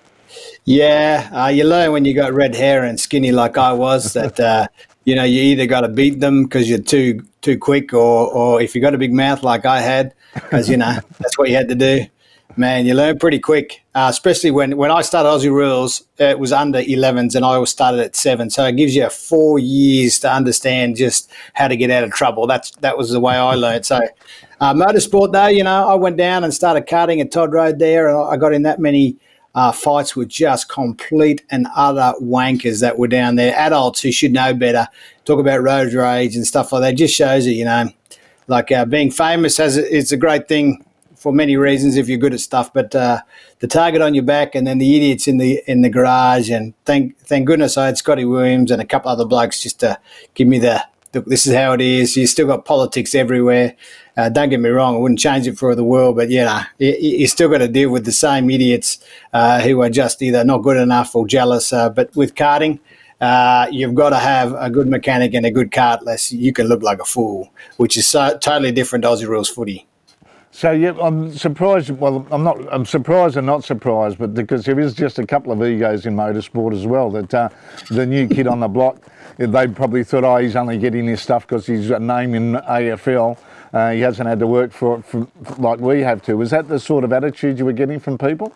Yeah, uh, you learn when you got red hair and skinny like I was that, uh, you know, you either got to beat them because you're too too quick, or, or if you got a big mouth like I had, because, you know, that's what you had to do. Man, you learn pretty quick, uh, especially when, when I started Aussie Rules, it was under elevens and I always started at seven. So it gives you four years to understand just how to get out of trouble. That's That was the way I learned. So uh, motorsport, though, you know, I went down and started karting at Todd Road there, and I got in that many Uh, fights with just complete and utter wankers that were down there, adults who should know better, talk about road rage and stuff like that. Just shows you, you know, like uh, being famous has it's a great thing for many reasons if you're good at stuff, but uh, the target on your back and then the idiots in the in the garage, and thank thank goodness I had Scotty Williams and a couple other blokes just to give me the look, this is how it is. You still got politics everywhere. Uh, don't get me wrong, I wouldn't change it for the world, but you know, you, you still got to deal with the same idiots uh, who are just either not good enough or jealous. Uh, but with karting, uh, you've got to have a good mechanic and a good kart, less you can look like a fool, which is so totally different to Aussie rules footy. So yeah, I'm surprised. Well, I'm not. I'm surprised and not surprised, but because there is just a couple of egos in motorsport as well. That uh, the new kid on the block, they probably thought, oh, he's only getting this stuff because he's a name in A F L. Uh, he hasn't had to work for it for, like we have to. Was that the sort of attitude you were getting from people?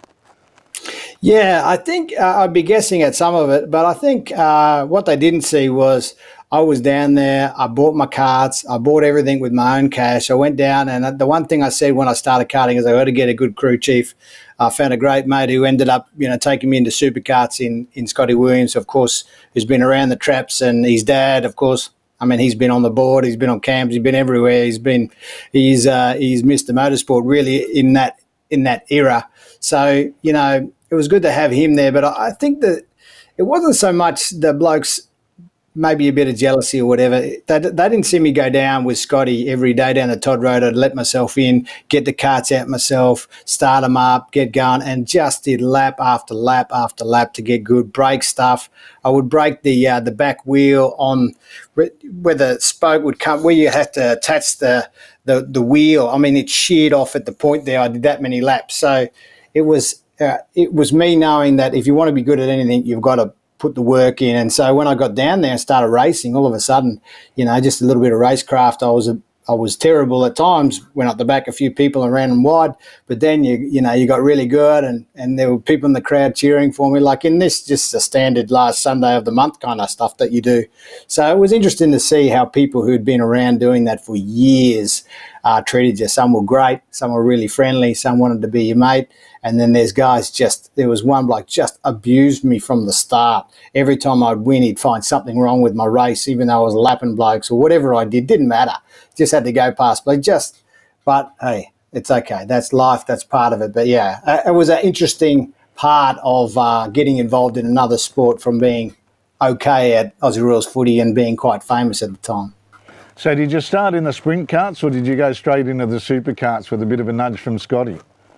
Yeah, I think uh, I'd be guessing at some of it, but I think uh, what they didn't see was I was down there, I bought my karts, I bought everything with my own cash. I went down, and the one thing I said when I started karting is I got to get a good crew chief. I found a great mate who ended up, you know, taking me into superkarts in, in Scotty Williams, of course, who's been around the traps, and his dad, of course. I mean, he's been on the board, he's been on camps, he's been everywhere. He's been, he's uh, he's Mister Motorsport really in that in that era. So, you know, it was good to have him there. But I think that it wasn't so much the blokes, maybe a bit of jealousy or whatever. They, they didn't see me go down with Scotty every day down the Todd Road. I'd let myself in, get the karts out myself, start them up, get going, and just did lap after lap after lap to get good. Brake stuff. I would break the uh, the back wheel on where the spoke would come, where you have to attach the, the, the wheel. I mean, it sheared off at the point there. I did that many laps. So it was, uh, it was me knowing that if you want to be good at anything, you've got to put the work in. And so when I got down there and started racing, all of a sudden, you know, just a little bit of racecraft, I was a, I was terrible at times, went up the back a few people and ran them wide, but then you you know you got really good, and, and there were people in the crowd cheering for me, like in this just a standard last Sunday of the month kind of stuff that you do. So it was interesting to see how people who'd been around doing that for years uh, treated you. Some were great, some were really friendly, some wanted to be your mate, and then there's guys just, there was one bloke just abused me from the start. Every time I'd win, he'd find something wrong with my race, even though I was lapping blokes or whatever I did, didn't matter. Just had to go past, but just, but hey, it's okay. That's life. That's part of it. But yeah, it was an interesting part of uh, getting involved in another sport from being okay at Aussie Rules footy and being quite famous at the time. So did you start in the sprint karts, or did you go straight into the superkarts with a bit of a nudge from Scotty?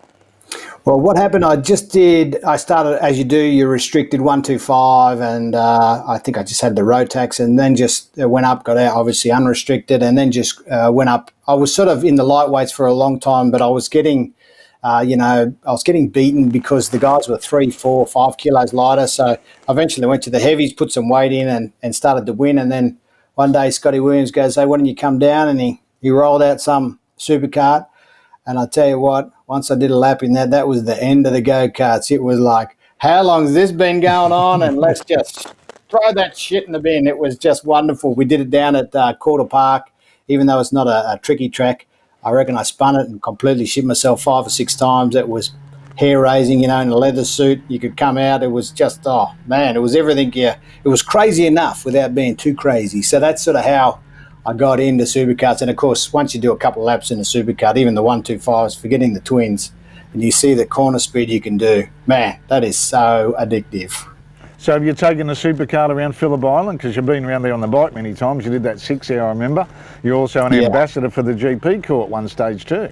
Well, what happened, I just did, I started, as you do, you're restricted one two five, and uh, I think I just had the Rotax, and then just went up, got out, obviously unrestricted, and then just uh, went up. I was sort of in the lightweights for a long time, but I was getting, uh, you know, I was getting beaten because the guys were three, four, five kilos lighter. So I eventually went to the heavies, put some weight in, and, and started to win. And then one day Scotty Williams goes, hey, why don't you come down? And he, he rolled out some supercart. And I tell you what, once I did a lap in that, that was the end of the go-karts. It was like, how long has this been going on? And let's just throw that shit in the bin. It was just wonderful. We did it down at uh, Quarter Park, even though it's not a, a tricky track. I reckon I spun it and completely shit myself five or six times. It was hair-raising, you know, in a leather suit. You could come out. It was just, oh, man, it was everything. Yeah, it was crazy enough without being too crazy. So that's sort of how I got into superkarts. And, of course, once you do a couple of laps in a supercart, even the one two fives, forgetting the twins, and you see the corner speed you can do, man, that is so addictive. So have you taken the supercar around Phillip Island? Because you've been around there on the bike many times. You did that six hour, I remember. You're also an Yeah. ambassador for the G P Corps at one stage too.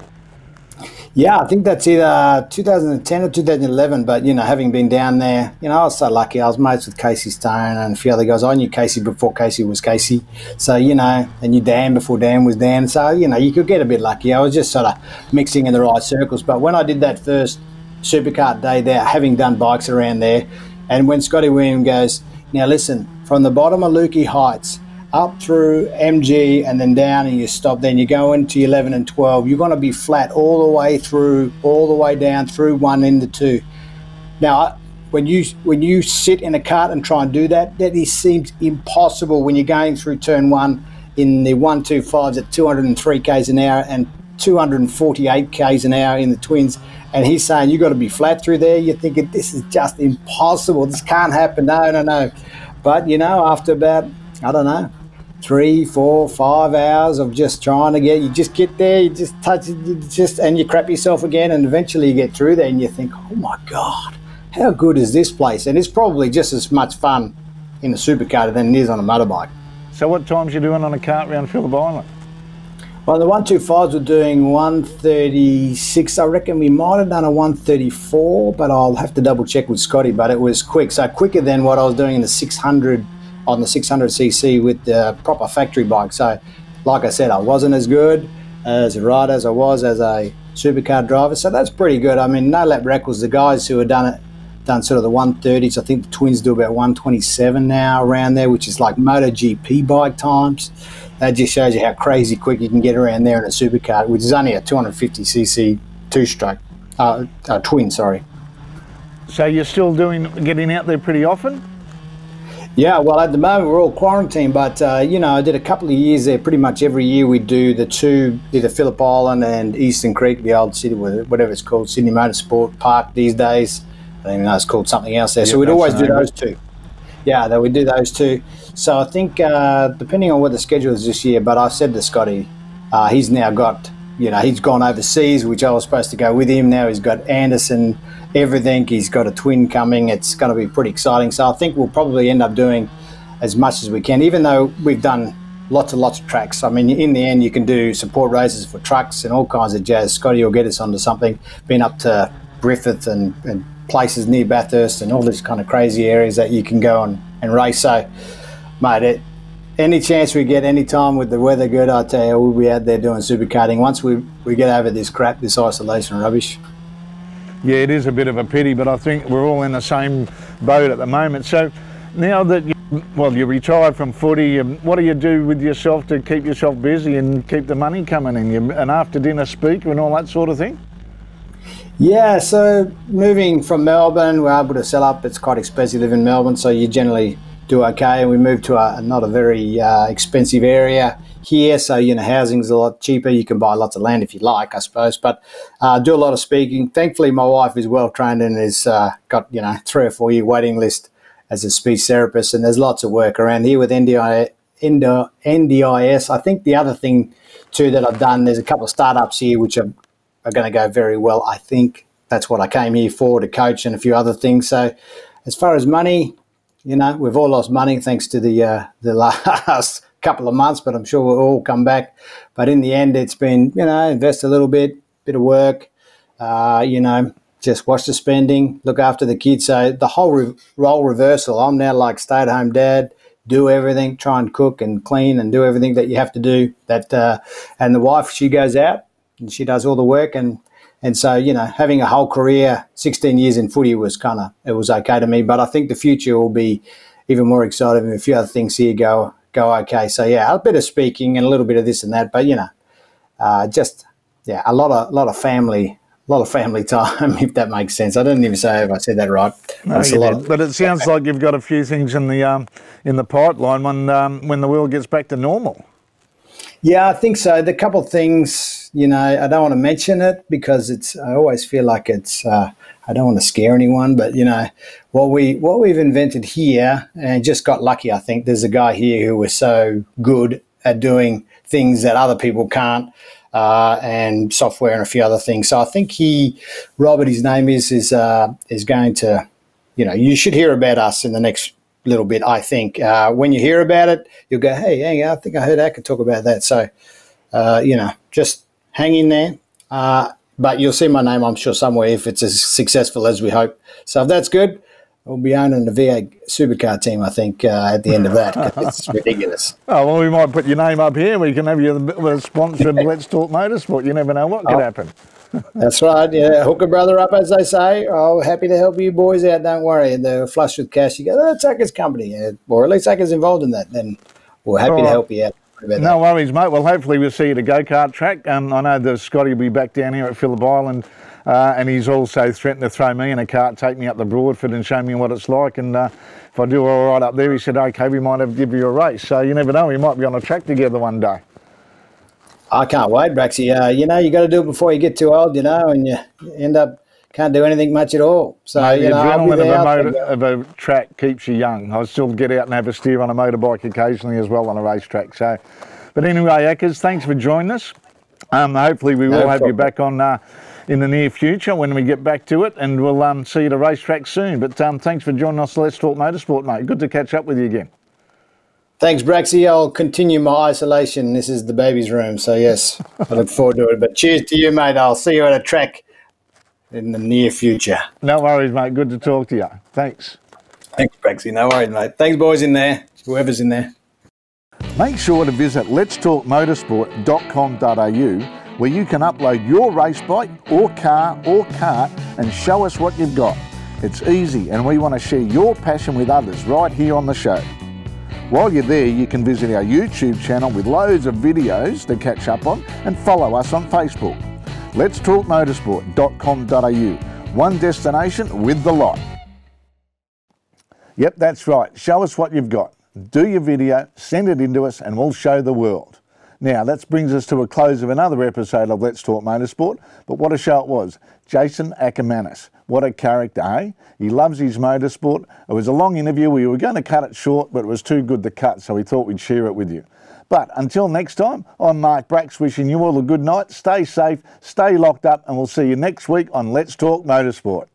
Yeah, I think that's either two thousand ten or two thousand eleven, but, you know, having been down there, you know, I was so lucky. I was mates with Casey Stone and a few other guys. I knew Casey before Casey was Casey. So, you know, I knew Dan before Dan was Dan. So, you know, you could get a bit lucky. I was just sort of mixing in the right circles. But when I did that first supercar day there, having done bikes around there, and when Scotty Williams goes, now listen, from the bottom of Lukey Heights, up through M G and then down, and you stop, then you go into eleven and twelve, you're going to be flat all the way through, all the way down through one into two. Now, when you when you sit in a cart and try and do that, that is, seems impossible when you're going through turn one in the one two fives at two hundred three k's an hour and two hundred forty-eight k's an hour in the twins. And he's saying, you've got to be flat through there. You're thinking, this is just impossible. This can't happen. No, no, no. But, you know, after about, I don't know, three, four, five hours of just trying to get, you just get there, you just touch it, you just, and you crap yourself again, and eventually you get through there and you think, oh my God, how good is this place? And it's probably just as much fun in a supercar than it is on a motorbike. So what times you doing on a kart round Phillip Island? Well, the one twenty-fives were doing one thirty-six. I reckon we might have done a one thirty-four, but I'll have to double check with Scotty. But it was quick, so quicker than what I was doing in the six hundred on the six hundred c c with the proper factory bike. So, like I said, I wasn't as good as a rider as I was as a supercar driver. So that's pretty good. I mean, no lap records. The guys who have done it, done sort of the one thirties. I think the twins do about one twenty-seven now around there, which is like MotoGP bike times. That just shows you how crazy quick you can get around there in a supercar, which is only a two hundred fifty c c two-stroke, uh, uh, twin, sorry. So you're still doing, getting out there pretty often? Yeah, well, at the moment we're all quarantined, but, uh, you know, I did a couple of years there. Pretty much every year we do the two, either Phillip Island and Eastern Creek, the old city, whatever it's called, Sydney Motorsport Park these days. I don't even know it's called something else there. Yeah, so we'd always do name. those two. Yeah, that we do those two. So I think, uh, depending on what the schedule is this year, but I said to Scotty, uh, he's now got, you know, he's gone overseas, which I was supposed to go with him. Now he's got Anderson, everything. He's got a twin coming. It's going to be pretty exciting. So I think we'll probably end up doing as much as we can, even though we've done lots and lots of tracks. I mean, in the end, you can do support races for trucks and all kinds of jazz. Scotty will get us onto something. Been up to Griffith and, and places near Bathurst and all these kind of crazy areas that you can go and, and race. So, mate, it, any chance we get, any time with the weather good, I tell you, we'll be out there doing superkarting once we, we get over this crap, this isolation rubbish. Yeah, it is a bit of a pity, but I think we're all in the same boat at the moment. So now that, you, well, you're retired from footy, um, what do you do with yourself to keep yourself busy and keep the money coming in? You an after-dinner speaker and all that sort of thing? Yeah, so moving from Melbourne, we're able to sell up. It's quite expensive to live in Melbourne, so you generally do okay. And we moved to a not a very uh, expensive area here, so, you know, housing's a lot cheaper. You can buy lots of land if you like, I suppose, but uh, do a lot of speaking. Thankfully, my wife is well trained and has uh, got, you know, three or four year waiting list as a speech therapist, and there's lots of work around here with N D I, N D I S. I think the other thing too that I've done, there's a couple of startups here which are are going to go very well. I think that's what I came here for, to coach and a few other things. So as far as money, you know, we've all lost money thanks to the uh, the last couple of months, but I'm sure we'll all come back. But in the end, it's been, you know, invest a little bit, bit of work, uh, you know, just watch the spending, look after the kids. So the whole re- role reversal. I'm now like stay-at-home dad, do everything, try and cook and clean and do everything that you have to do. That uh, and the wife, she goes out and she does all the work, and and so, you know, having a whole career, sixteen years in footy was kind of, it was okay to me. But I think the future will be even more exciting if a few other things here go go okay. So yeah, a bit of speaking and a little bit of this and that, but you know, uh, just yeah, a lot of lot of family. A lot of family time, if that makes sense. I didn't even say if I said that right. No, a you lot did. of, but it sounds like you've got a few things in the um, in the pipeline when um, when the world gets back to normal. Yeah, I think so. The couple of things, you know, I don't want to mention it because it's. I always feel like it's. Uh, I don't want to scare anyone, but you know, what we what we've invented here, and just got lucky. I think there's a guy here who was so good at doing things that other people can't. Uh, and software and a few other things. So I think he, Robert, his name is, is uh, is going to, you know, you should hear about us in the next little bit, I think. Uh, when you hear about it, you'll go, hey, hang on, I think I heard Aker talk about that. So, uh, you know, just hang in there. Uh, but you'll see my name, I'm sure, somewhere if it's as successful as we hope. So if that's good, we'll be owning the V eight supercar team, I think, uh, at the end of that. It's ridiculous. Oh, well, we might put your name up here. We can have you the sponsored Let's Talk Motorsport. You never know what could oh, happen. That's right. Yeah, hook a brother up, as they say. Oh, happy to help you boys out. Don't worry. They're flush with cash. You go, oh, that's Aker's company. Yeah, or at least Aker's involved in that. Then we're happy right. to help you out. No that. worries, mate. Well, hopefully we'll see you at a go-kart track. Um, I know that Scotty will be back down here at Phillip Island. Uh, and he's also threatened to throw me in a cart, take me up the Broadford and show me what it's like. And uh, if I do all right up there, he said, okay, we might have to give you a race. So you never know, we might be on a track together one day. I can't wait, Braxy. Uh, you know, you got to do it before you get too old, you know, and you end up can't do anything much at all. So, Mate, you the know, adrenaline I'll be of, a there motor, of a track keeps you young. I still get out and have a steer on a motorbike occasionally as well on a racetrack. So, but anyway, Akers, thanks for joining us. Um, hopefully we will no have problem. you back on uh, in the near future when we get back to it, and we'll um, see you at a racetrack soon. But um, thanks for joining us. Let's Talk Motorsport, mate. Good to catch up with you again. Thanks, Braxy. I'll continue my isolation. This is the baby's room, so yes, I look forward to it. But cheers to you, mate. I'll see you at a track in the near future. No worries, mate. Good to talk to you. Thanks. Thanks, Braxy. No worries, mate. Thanks, boys in there, whoever's in there. Make sure to visit lets talk motorsport dot com dot a u where you can upload your race bike or car or kart and show us what you've got. It's easy and we want to share your passion with others right here on the show. While you're there, you can visit our YouTube channel with loads of videos to catch up on and follow us on Facebook. lets talk motorsport dot com dot a u, one destination with the lot. Yep, that's right. Show us what you've got. Do your video, send it in to us and we'll show the world. Now, that brings us to a close of another episode of Let's Talk Motorsport, but what a show it was. Jason Akermanis, what a character, eh? He loves his motorsport. It was a long interview. We were going to cut it short, but it was too good to cut, so we thought we'd share it with you. But until next time, I'm Mark Brax wishing you all a good night. Stay safe, stay locked up, and we'll see you next week on Let's Talk Motorsport.